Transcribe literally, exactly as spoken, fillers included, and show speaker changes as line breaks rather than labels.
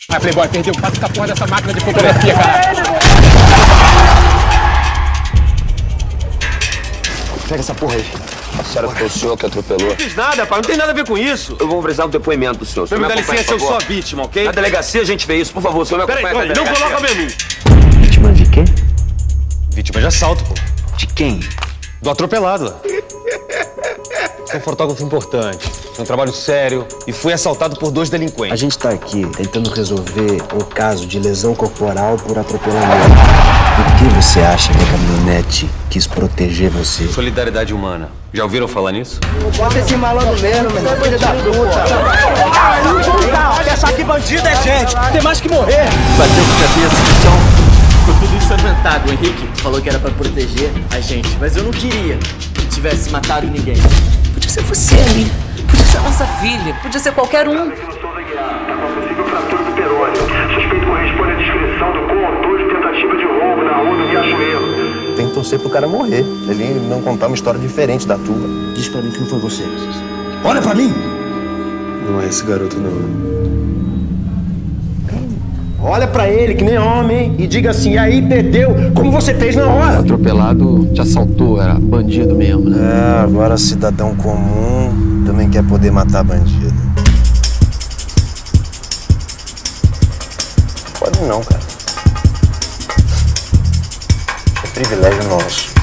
Ah, Playboy, perdeu. Passa essa porra dessa máquina de fotografia, cara.
Pega essa porra aí. A senhora foi o senhor que atropelou.
Não fiz nada, pai. Não tem nada a ver com isso.
Eu vou precisar do depoimento do senhor.
Não me dá licença, eu sou a vítima, ok?
Na delegacia a gente vê isso. Por favor, o senhor me acompanha.
Peraí, não coloca a mim.
Vítima de quê?
Vítima de assalto, pô.
De quem?
Do atropelado. Sou um fotógrafo importante, tem um trabalho sério e fui assaltado por dois
A
delinquentes.
gente tá aqui tentando resolver um caso de lesão corporal por atropelamento. Por que você acha que a caminhonete quis proteger você?
Solidariedade humana. Já ouviram falar nisso?
Bota esse malandro mesmo, meu irmão. Filho da puta. Pensar que bandido é gente. Tem mais que morrer.
Bateu com a cabeça no chão.
Ficou tudo isso inventado. O Henrique falou que era pra proteger a gente, mas eu não queria que tivesse matado ninguém.
Podia ser você ali, podia ser a nossa filha, podia ser qualquer um.
Tá com possível fratura do perônio. Suspeito corresponde à descrição do coautor de tentativa de roubo na rua do Riachuelo.
Tem que torcer pro cara morrer. Ele não contar uma história diferente da tua.
Diz pra mim que não foi você.
Olha pra mim!
Não é esse garoto, não.
Olha pra ele, que nem homem, e diga assim, e aí, perdeu, como você fez na hora.
O atropelado te assaltou, era bandido mesmo, né?
É, agora cidadão comum também quer poder matar bandido. Pode não, cara. É privilégio nosso.